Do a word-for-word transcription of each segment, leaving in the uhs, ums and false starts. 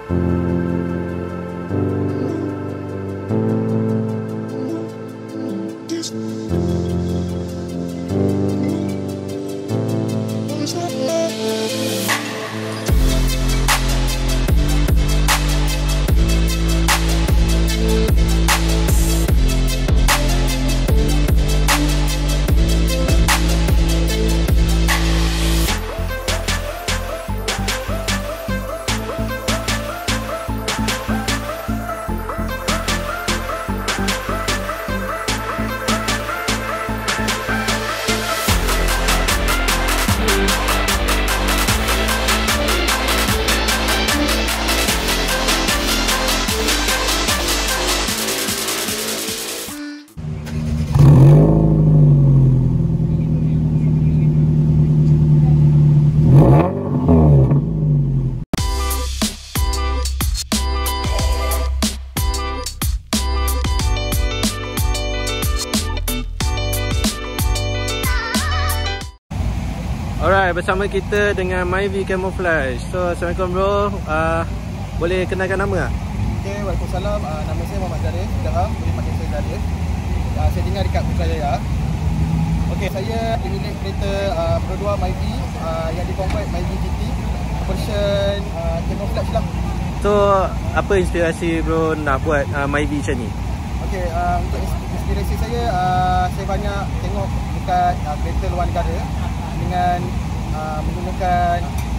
Alright, bersama kita dengan Myvi Camouflage. So, Assalamualaikum bro. Uh, boleh kenalkan nama tak? Okay, Waalaikumsalam. Uh, nama saya Muhammad Zarif. Dah, boleh panggil saya Zarif. Uh, saya tinggal dekat Putrajaya. Okay, saya pemilik kereta uh, Pro dua Myvi uh, yang di-convert Myvi G T version uh, Camouflage lah. So, apa inspirasi bro nak buat uh, Myvi macam ni? Okay, uh, untuk inspirasi saya, uh, saya banyak tengok dekat uh, kereta luar negara dengan uh, menggunakan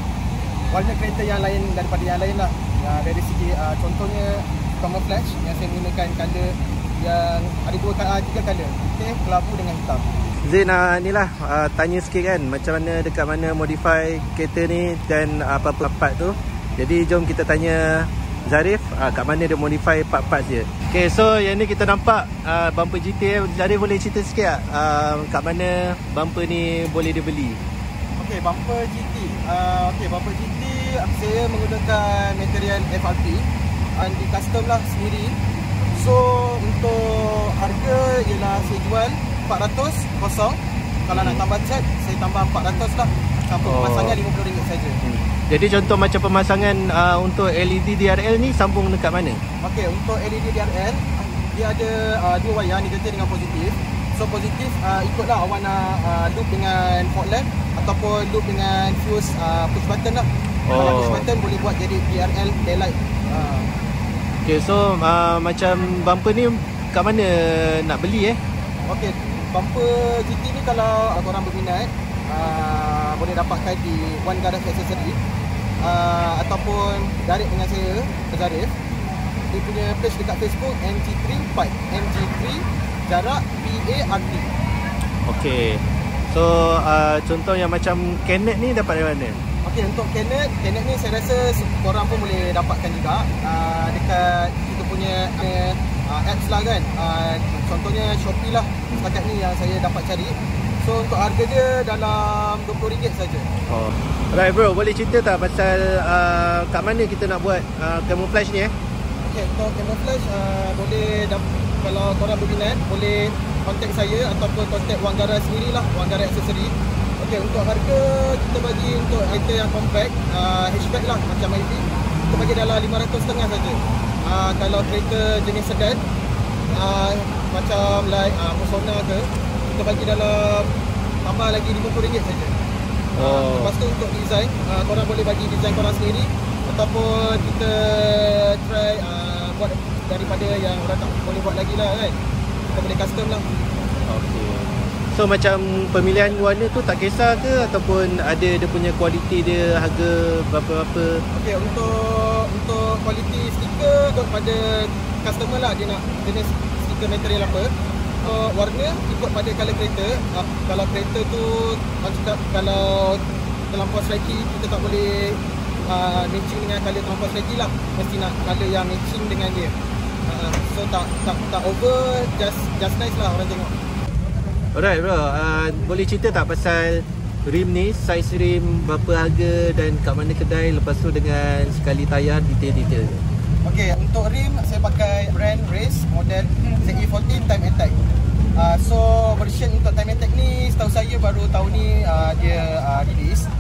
warna kereta yang lain daripada yang lain lah. Uh, dari segi uh, contohnya camouflage yang saya menggunakan color yang ada dua uh, tiga color, putih, kelabu dengan hitam. Zain, uh, ni lah uh, tanya sikit kan macam mana, dekat mana modify kereta ni dan uh, apa-apa part tu. Jadi jom kita tanya Zarif uh, kat mana dia modify part-part dia. Okay, so yang ni kita nampak uh, bumper G T. Zarif boleh cerita sikit tak uh, kat mana bumper ni boleh dibeli? Okay, bumper G T. Uh, okay, bumper G T saya menggunakan material F R P dan di custom lah sendiri. So untuk harga ialah saya jual empat ratus kosong. Kalau nak tambah cat, saya tambah empat ratus lah. Sampai oh. Pemasangan lima puluh ringgit saja. Hmm. Jadi contoh macam pemasangan uh, untuk L E D D R L ni sambung dekat mana? Okey, untuk L E D D R L dia ada uh, dua wayar, negatif dengan positif. So positif uh, ikutlah awak nak uh, loop dengan fog lamp ataupun loop dengan fuse uh, push button lah. Oh. Kalau push button boleh buat jadi D R L daylight. Uh. Okey, so uh, macam bumper ni kat mana nak beli eh? Okey, bumper G T ni kalau korang berminat uh, boleh dapatkan di One Garage Accessory. Uh, ataupun direct dengan saya, Zarif. Dia punya page dekat Facebook M G three Pipe, M G three jarak P A R T. Okey. So uh, contoh yang macam Canet ni dapat dari mana? Okey, untuk Canet, Canet ni saya rasa korang pun boleh dapatkan juga uh, dekat kita punya uh, apps lah kan. Uh, contohnya Shopee lah setakat ni yang saya dapat cari. So untuk harga dia dalam dua puluh ringgit saja. Oh. Alright bro, boleh cerita tak pasal uh, kat mana kita nak buat uh, camouflage ni eh? Okay, untuk camouflage uh, boleh, kalau korang berminat boleh contact saya ataupun contact One Garage sendiri lah, One Garage Accessory. Okay, untuk harga kita bagi untuk item yang compact, uh, hatchback lah macam Myvi, kita bagi dalam lima ratus ringgit saja. Uh, kalau kereta jenis sedan uh, macam like uh, Musona ke, kita bagi dalam tambah lagi lima puluh ringgit saja. Oh. Lepas tu untuk design, uh, korang boleh bagi design korang sendiri ataupun kita try uh, buat daripada yang orang tak boleh buat lagi lah kan. Kita boleh custom lah. Okay. So macam pemilihan warna tu tak kisah ke ataupun ada dia punya kualiti dia, harga berapa-berapa? Okay, untuk untuk kualiti stiker kepada customer lah, dia nak jenis stiker material apa. Uh, warna ikut pada color kereta. Uh, kalau kereta tu macam kalau terlampau striky, kita tak boleh uh, matching dengan color terlampau striky lah. Mesti nak color yang matching dengan dia. Uh, so tak tak tak over, just just nice lah orang tengok. Alright bro, uh, boleh cerita tak pasal rim ni, size rim, berapa harga dan kat mana kedai, lepas tu dengan sekali tayar, detail-detail. Okay, untuk rim saya pakai brand Race model Z E fourteen Time Attack. Uh, so version untuk Time Attack ni setahu saya baru tahun ni uh, dia uh, release.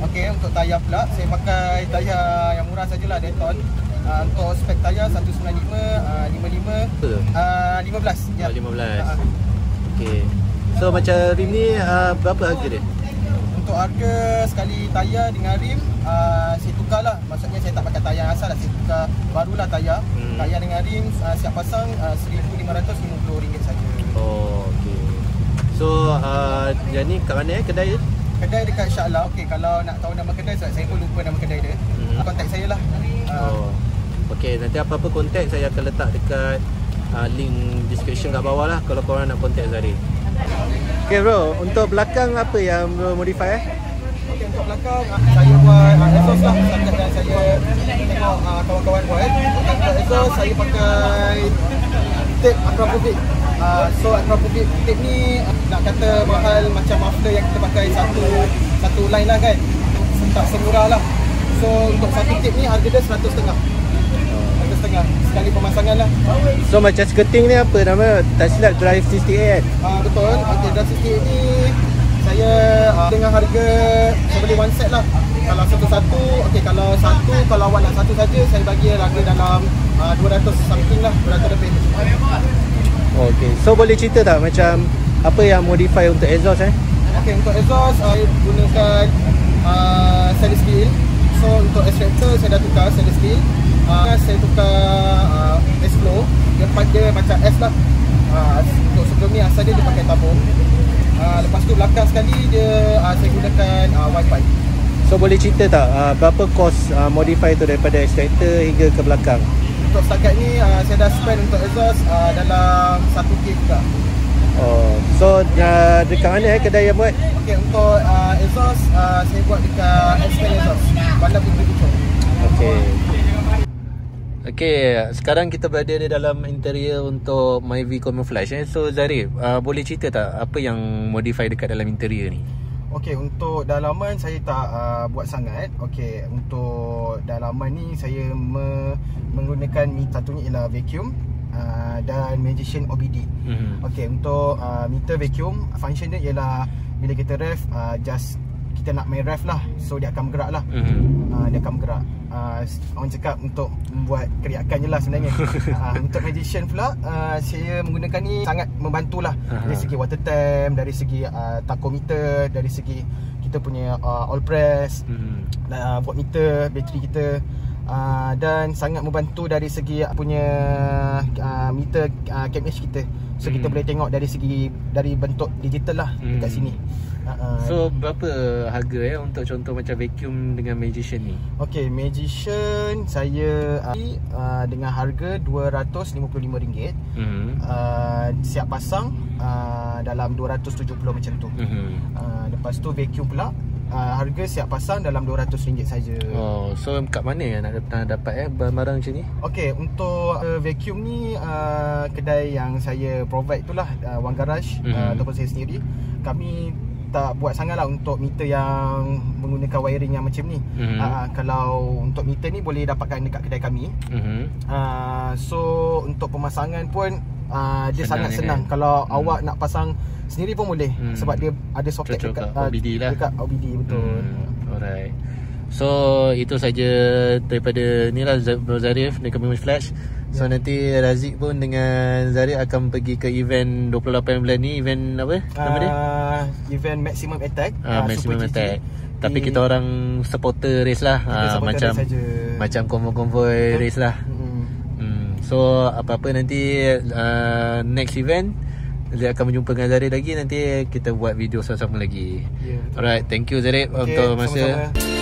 Okey, untuk tayar pula saya pakai tayar yang murah sajalah, Dayton. Uh, untuk spek tayar seratus sembilan puluh lima, uh, lima puluh lima, uh, lima belas. Ya. Oh, lima belas. Uh, Okey. So macam rim ni uh, berapa harga dia? Untuk harga sekali tayar dengan rim, uh, saya tukar lah. Maksudnya saya tak pakai tayar asal lah, saya tukar barulah tayar. Hmm. Tayar dengan rim uh, siap pasang uh, seribu lima ratus lima puluh ringgit saja. Oh, okey. So uh, yang ni kat mana eh kedai dia? Kedai dekat Shah Alam. Okey, kalau nak tahu nama kedai, sebab saya pun lupa nama kedai dia. Hmm. Kontak saya lah. Uh, oh. Okey, nanti apa-apa kontak saya akan letak dekat uh, link description kat bawah lah kalau korang nak kontak Zarif. Okey bro, untuk belakang apa yang bro modify eh? Okey, untuk belakang saya buat uh, exhaust lah. Setakat dan saya tengok uh, kawan-kawan buat. Untuk exhaust saya pakai tape Akrapovic. Uh, so Akrapovic tape ni nak kata mahal macam muffler yang kita pakai satu satu line lah kan. Tak semurah lah. So untuk satu tape ni harga dia seratus ringgit. seratus ringgit sekali pemasangan lah. So macam skirting ni apa nama? Tak silap Drive enam puluh lapan kan? Uh, betul. Okey, Drive enam puluh lapan ni saya uh, dengan harga saya beli one set lah. Kalau satu-satu, okey, kalau satu, kalau awak nak satu saja saya bagi harga dalam uh, dua ratus something lah, dua ratus lebih. Okey, so boleh cerita tak macam apa yang modify untuk exhaust eh? Okey, untuk exhaust uh, saya gunakan uh, stainless steel. So untuk extractor saya dah tukar stainless steel. Uh, saya tukar uh, S-Flow. Dia dia macam S lah. Uh, untuk sebelum ni asal dia dia pakai tabung. Uh, lepas tu belakang sekali dia uh, saya gunakan uh, Wi-Fi. So boleh cerita tak uh, berapa kos uh, modify tu daripada extractor hingga ke belakang? Untuk setakat ni uh, saya dah spend untuk exhaust uh, dalam satu K juga. Oh, so uh, dekat mana eh kedai yang buat? Okey, untuk uh, exhaust uh, saya buat dekat X-Pen Exhaust, Bandar Puteri Puchong. Okey. Okey, sekarang kita berada di dalam interior untuk Myvi Camouflage eh. So Zarif, uh, boleh cerita tak apa yang modify dekat dalam interior ni? Okey, untuk dalaman saya tak uh, buat sangat. Okey, untuk dalaman ni saya me menggunakan meter, satunya ialah vacuum uh, dan Magician O B D. Mm-hmm. Okey, untuk uh, meter vacuum function dia ialah bila kita ref, uh, just kita nak main ref lah, so dia akan bergerak lah. Mm-hmm. uh, Dia akan bergerak. uh, Orang cakap untuk membuat keriakan je lah sebenarnya. uh, Untuk Magician pula, uh, saya menggunakan ni sangat membantulah. uh-huh. Dari segi water temp, dari segi uh, tachometer, dari segi kita punya uh, all press, mm-hmm. uh, voltmeter, bateri kita. Uh, dan sangat membantu dari segi punya uh, meter uh, cam edge kita. So hmm. kita boleh tengok dari segi dari bentuk digital lah hmm. dekat sini. uh, uh, So berapa harga ya untuk contoh macam vacuum dengan Magician ni? Okey, Magician saya uh, uh, dengan harga dua ratus lima puluh lima ringgit. hmm. uh, Siap pasang uh, dalam dua ratus tujuh puluh macam tu. hmm. uh, Lepas tu vacuum pula Uh, harga siap pasang dalam dua ratus ringgit saja. Oh, so kat mana yang nak, nak dapat eh barang-barang macam ni? Okey, untuk uh, vacuum ni uh, kedai yang saya provide itulah uh, One Garage, mm-hmm. uh, ataupun saya sendiri. Kami tak buat sangatlah untuk meter yang menggunakan wiring yang macam ni. Mm-hmm. Uh, kalau untuk meter ni boleh dapatkan dekat kedai kami. Mm-hmm. uh, So untuk pemasangan pun uh, dia senang sangat senang. Kan? Kalau hmm. awak nak pasang sendiri pun boleh, hmm. sebab dia ada soket dekat O B D uh, lah. Dekat O B D, betul. Hmm. Alright. So itu saja daripada ni lah Bro Zarif dekat Camouflage. So yeah. Nanti Razik pun dengan Zarif akan pergi ke event dua puluh lapan bulan ni. Event apa nama dia? Uh, event Maximum Attack. uh, uh, Maximum Attack. Tapi kita orang supporter race lah. uh, Macam macam konvoi-konvoi race lah. hmm. Hmm. So apa-apa nanti uh, next event Zarif akan berjumpa dengan Zarif lagi. Nanti kita buat video sama-sama lagi. yeah, Alright, thank you Zarif okay, untuk masa sama-sama.